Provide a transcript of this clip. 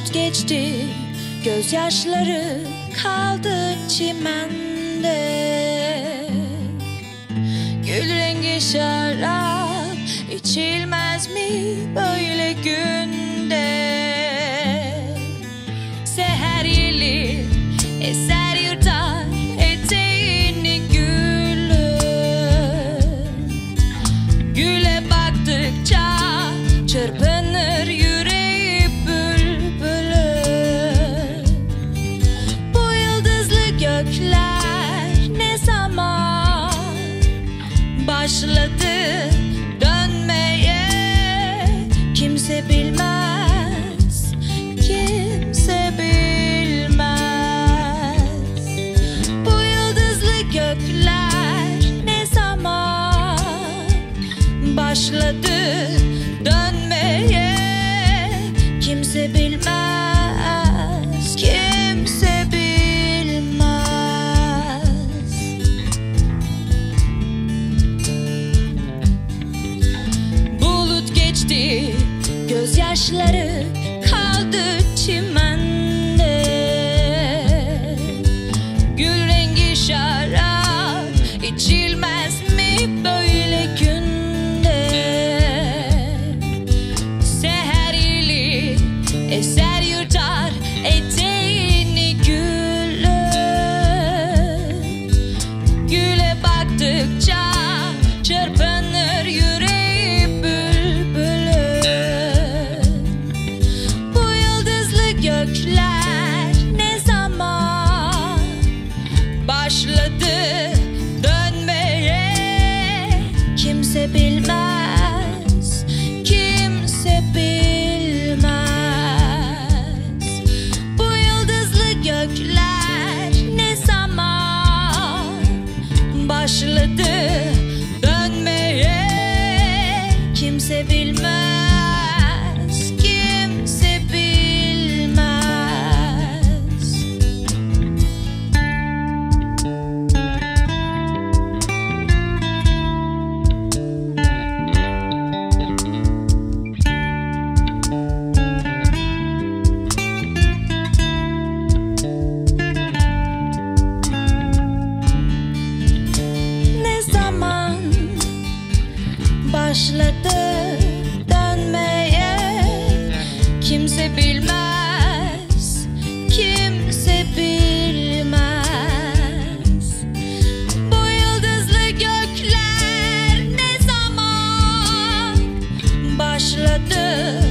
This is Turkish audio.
Bulut geçti, gözyaşları kaldı çimende. Gül rengi şarap içilmez mi böyle günde? Seher yeli eser yırtar eteğini gülün. Güle baktıkça çırpınır yüreği bülbülün. Bu yıldızlı gökler ne zaman başladı dönmeye? Kimse bilmez, kimse bilmez. Bu yıldızlı gökler ne zaman başladı dönmeye? Kimse bilmez, kimse bilmez. Bulut geçti, gözyaşları kaldı çimende. Gül rengi şarap içilmez mi böyle günde? Seher yeli eser yırtar eteğini gülün. Güle baktıkça çırpınır yüreği bülbülün. Bu yıldızlı gökler ne zaman başladı dönmeye? Kimse bilmez, kimse bilmez. Bu yıldızlı gökler ne zaman başladı dönmeye? Kimse bilmez, kimse bilmez. Ne zaman başladı dönmeye? Kimse bilmez, kimse bilmez. Bu yıldızlı gökler ne zaman başladı